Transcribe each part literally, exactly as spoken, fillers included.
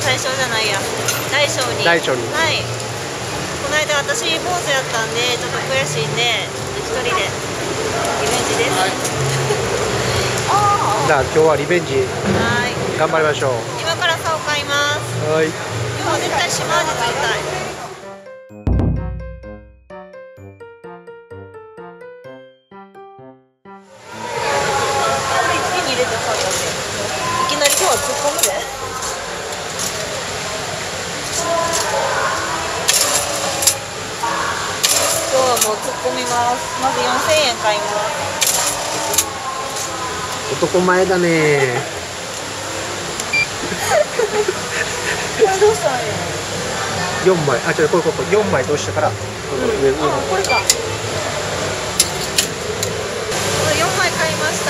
大正じゃないや、大正に。 大正に。 はい。この間私坊主やったんでちょっと悔しいんで一人でリベンジです。はい、 じゃあ今日はリベンジ。 はい。 頑張りましょう。 今から竿買います。 はい。 今日絶対島味釣りたい。いきなり今日は突っ込むで。今日はもう突っ込みます。まずよんせんえん買います。 男前だね。 これどうしたらいいの？ よんまい、あ、違う、これこれこれよんまいどうしたから、うん、上上の。 あ、これか。よんまい買いました。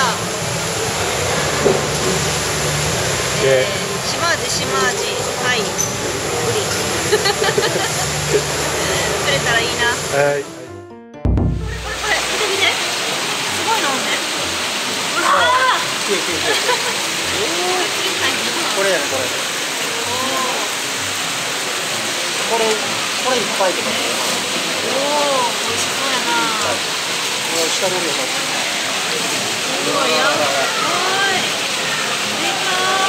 えー、島味島味、はい、ブリ。釣れたらいいな。 はい。 これこれ見て見て。すごいのね。うわあ。 きれいきれいきれい。これやねこれ。これこれいっぱいとか。 おお、美味しそうやな。 これ下の量が。 すごいや。はい。でか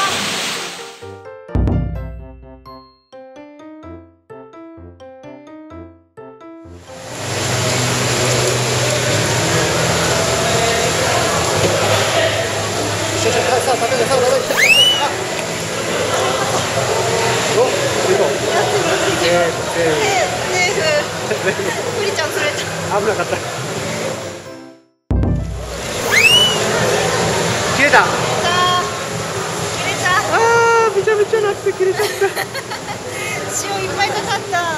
さあさあ食べてさあ食べて。お、すごい。えー。セーフ。ブリちゃん釣れた。 危なかった。切れた。 切れた。 ああ、めちゃめちゃなって切れちゃった。 塩いっぱいかかった。いや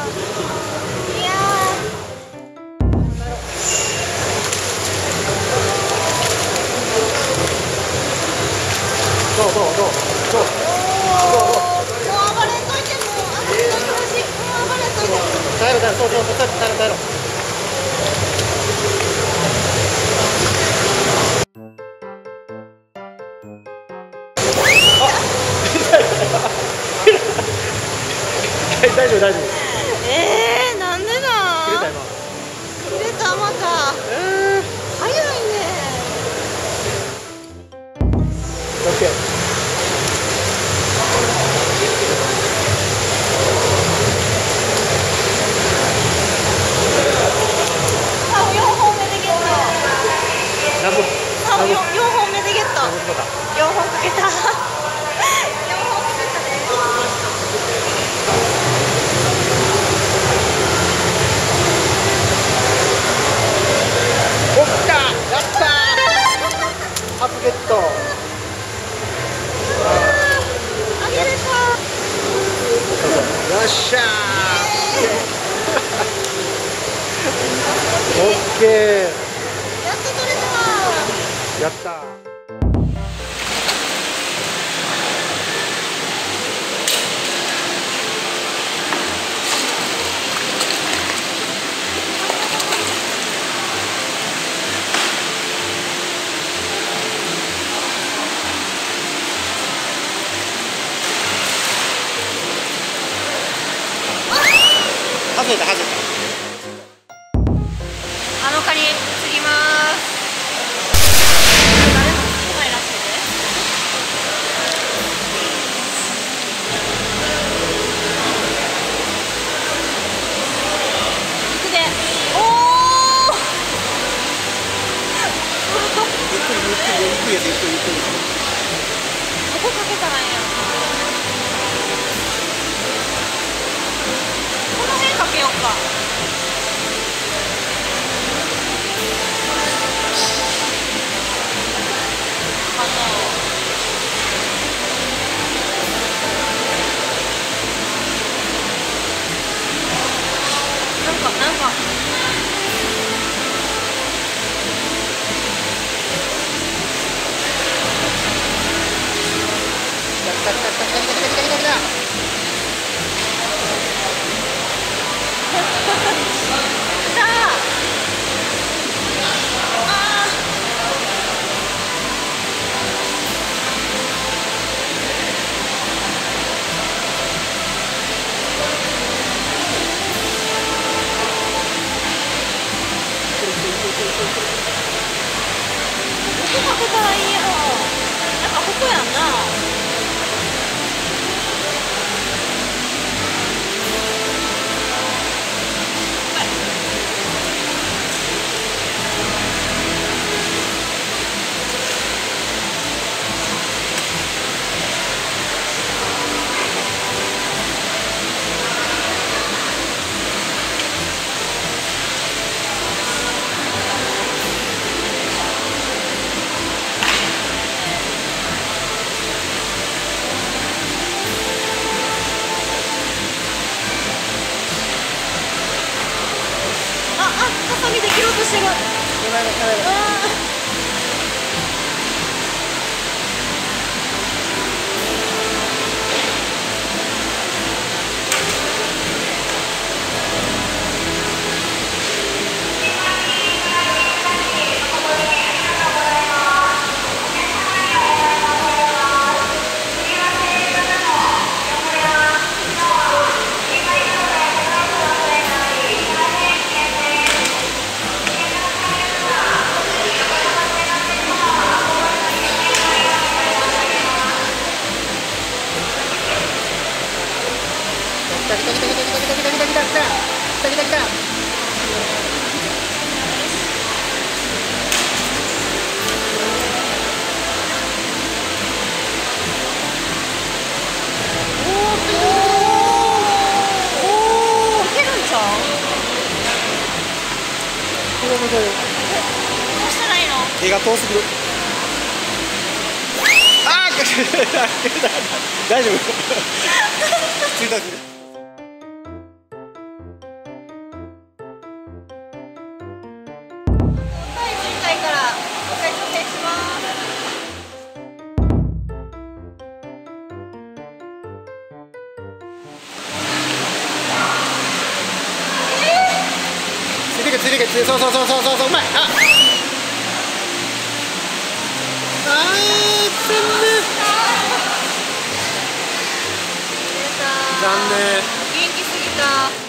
どうどうどうどうどうどう。 もう暴れんといて、もう暴れんといてほしい。もう暴れんといて。 耐えろ耐えろ、そうそうそう、耐えろ耐えろ。大丈夫大丈夫。 えー、なんでだ。 切れた今。 切れたまた。 えー、 早いね。 オッケー。 竿よんほんめでゲット。 何本？ 竿よんほんめでゲット。 何本かよんほんかけた。よんほんかけたね。 おっか、やったー。初ゲット。 あげれた。 そうそう、よっしゃー。オッケー。 やっと取れた。 やったー。外れた外れた。 あのカニ釣ります。誰も釣ってないらしいで。行くで。おお。 ゆっくりゆっくりゆっくりやってゆっくりゆっくり。 どこかけたらいいんやろ。この辺かけようか。あのなんかなんか来た来た来た来た来た来た来た来た来た。 当にできようとしてる。 やばいやばいやばい。来た来た来た来た来た来た来た来た来た来た来た来た来た。手が遠すぎる。ああ、大丈夫。ついたついた。ついてけついてけ、そうそうそうそうそうそう、うまい。ああー、残念。残念。 元気すぎた。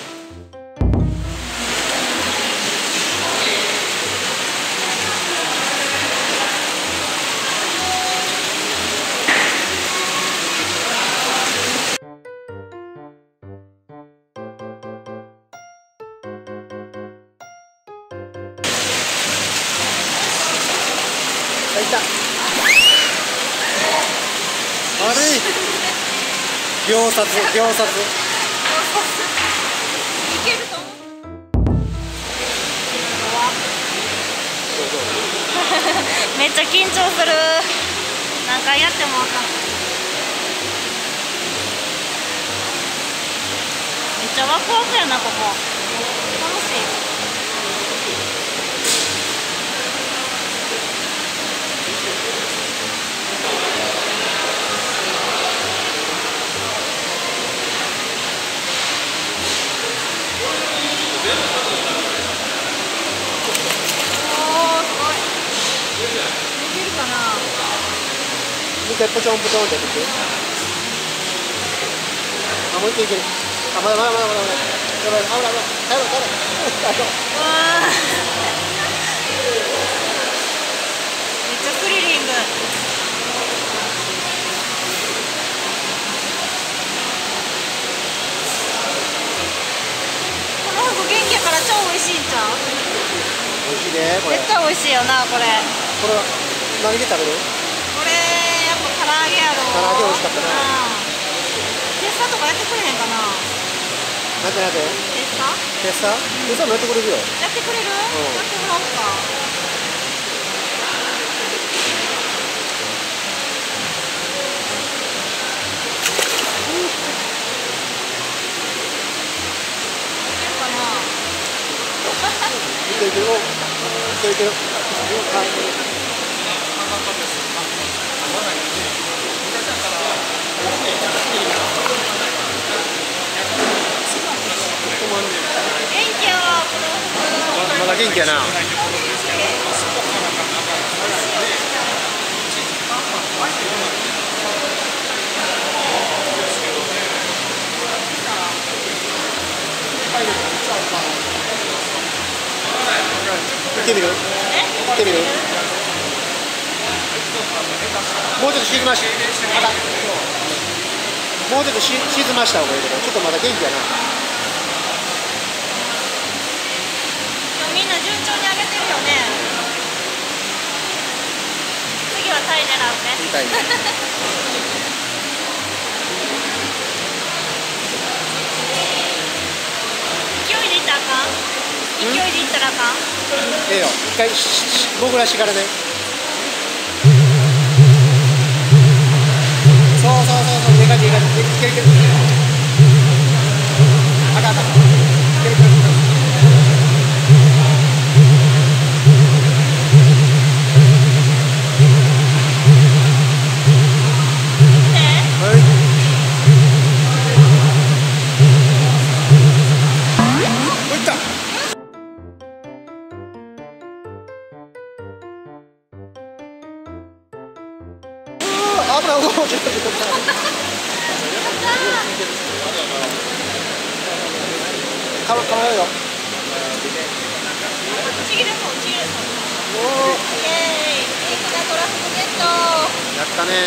いた。悪い。秒殺、秒殺。 いけると思う。めっちゃ緊張する。何回やってもわかんない。めっちゃワクワクやな、ここ。楽しい。 もう一回ポチョンポチョンってやって。あ、もう一回いける。あ、まだまだまだまだまだ。やばい、危ない危ない。帰ろう帰ろう。帰ろう。 めっちゃスリリング。この服元気やから超美味しいんちゃう？ 美味しいね、これ。 絶対美味しいよな、これ。 これは何で食べる？ これやっぱ唐揚げやろ。 唐揚げ美味しかったな。 テッサとかやってくれへんかな。 なんてなんて？ テッサ？ テッサ？テッサもやってくれるよ。 やってくれる？やってもらおうか。 いけるいける。いけるいける。 元気やわ、このまだ元気やな。行ってみる？行ってみる？もうちょっと沈まし、まだもうちょっとし沈ました方がいいけど、ちょっとまだ元気やな。 みんな順調に上げてるよね。次はタイ狙うね。 タイ。 勢いでいったらあかん？勢いでいったらあかん？ ええよ、一回潜らしてからね。そうそうそうそう、でかいでかい、いけるいける。あかんあかん。いけるいける。 ちょっとちょっとかわかわよ。 ちぎれそうちぎれそう。 おお。 イエーイ。ピンクなトラフグゲット。 やったね。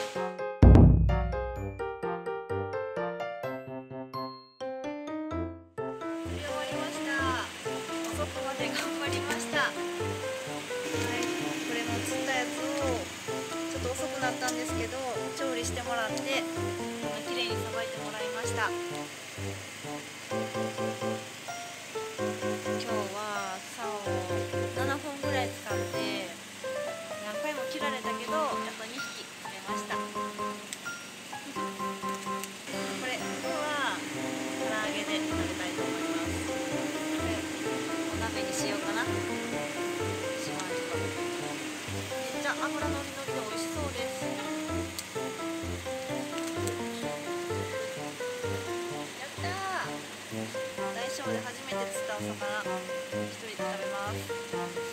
終わりました。遅くまで頑張りました。はい、これも釣ったやつをちょっと遅くなったんですけど調理してもらって綺麗にさばいてもらいました。今日は竿をななほんぐらい使って何回も切られたけどやっとにひき釣れました。これ今日は唐揚げで食べたいと思います。これお鍋にしようかな。しましょう。めっちゃ油のりのりで美味しそうです。やったー。大小で初めて釣ったお魚一人で食べます。